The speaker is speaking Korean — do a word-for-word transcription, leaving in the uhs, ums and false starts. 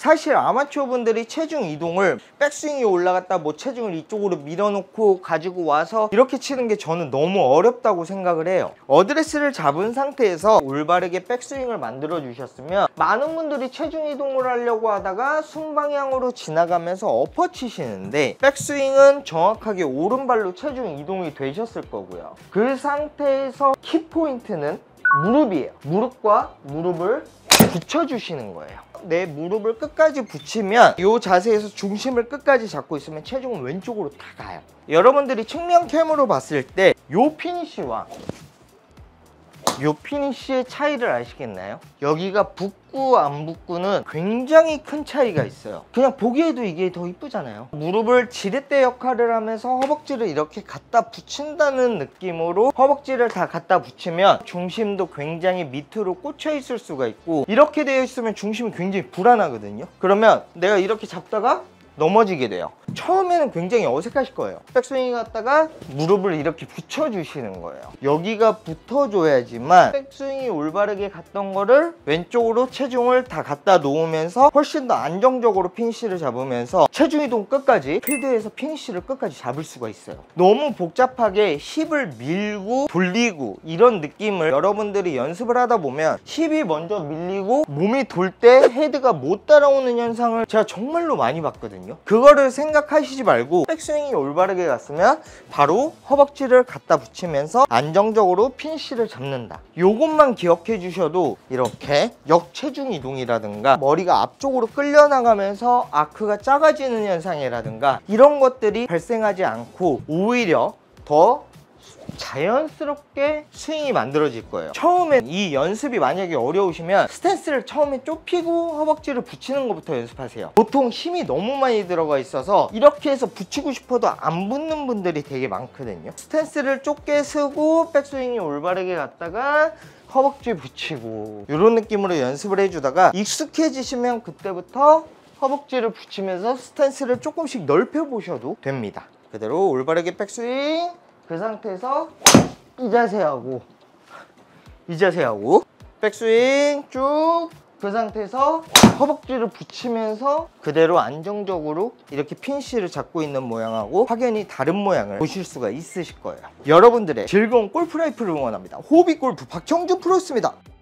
사실 아마추어 분들이 체중 이동을 백스윙이 올라갔다 뭐 체중을 이쪽으로 밀어놓고 가지고 와서 이렇게 치는 게 저는 너무 어렵다고 생각을 해요. 어드레스를 잡은 상태에서 올바르게 백스윙을 만들어 주셨으면 많은 분들이 체중 이동을 하려고 하다가 순방향으로 지나가면서 엎어 치시는데 백스윙은 정확하게 오른발로 체중 이동이 되셨을 거고요. 그 상태에서 키포인트는 무릎이에요. 무릎과 무릎을 붙여주시는 거예요. 내 무릎을 끝까지 붙이면 이 자세에서 중심을 끝까지 잡고 있으면 체중은 왼쪽으로 다 가요. 여러분들이 측면 캠으로 봤을 때 이 피니쉬와 이 피니쉬의 차이를 아시겠나요? 여기가 붓고 안 붓고는 굉장히 큰 차이가 있어요. 그냥 보기에도 이게 더 이쁘잖아요. 무릎을 지렛대 역할을 하면서 허벅지를 이렇게 갖다 붙인다는 느낌으로 허벅지를 다 갖다 붙이면 중심도 굉장히 밑으로 꽂혀 있을 수가 있고, 이렇게 되어 있으면 중심이 굉장히 불안하거든요. 그러면 내가 이렇게 잡다가 넘어지게 돼요. 처음에는 굉장히 어색하실 거예요. 백스윙 갔다가 무릎을 이렇게 붙여주시는 거예요. 여기가 붙어줘야지만 백스윙이 올바르게 갔던 거를 왼쪽으로 체중을 다 갖다 놓으면서 훨씬 더 안정적으로 피니쉬를 잡으면서 체중 이동 끝까지, 필드에서 피니쉬를 끝까지 잡을 수가 있어요. 너무 복잡하게 힙을 밀고 돌리고 이런 느낌을 여러분들이 연습을 하다 보면 힙이 먼저 밀리고 몸이 돌 때 헤드가 못 따라오는 현상을 제가 정말로 많이 봤거든요. 그거를 생각하시지 말고 백스윙이 올바르게 갔으면 바로 허벅지를 갖다 붙이면서 안정적으로 피니쉬를 잡는다. 요것만 기억해 주셔도 이렇게 역체중 이동이라든가 머리가 앞쪽으로 끌려나가면서 아크가 작아지는 현상이라든가 이런 것들이 발생하지 않고 오히려 더 자연스럽게 스윙이 만들어질 거예요. 처음에 이 연습이 만약에 어려우시면 스탠스를 처음에 좁히고 허벅지를 붙이는 것부터 연습하세요. 보통 힘이 너무 많이 들어가 있어서 이렇게 해서 붙이고 싶어도 안 붙는 분들이 되게 많거든요. 스탠스를 좁게 쓰고 백스윙이 올바르게 갔다가 허벅지 붙이고 이런 느낌으로 연습을 해주다가 익숙해지시면 그때부터 허벅지를 붙이면서 스탠스를 조금씩 넓혀 보셔도 됩니다. 그대로 올바르게 백스윙, 그 상태에서 이 자세하고 이 자세하고 백스윙 쭉, 그 상태에서 허벅지를 붙이면서 그대로 안정적으로 이렇게 피니쉬를 잡고 있는 모양하고 확연히 다른 모양을 보실 수가 있으실 거예요. 여러분들의 즐거운 골프 라이프를 응원합니다. 호비골프 박형준 프로였습니다.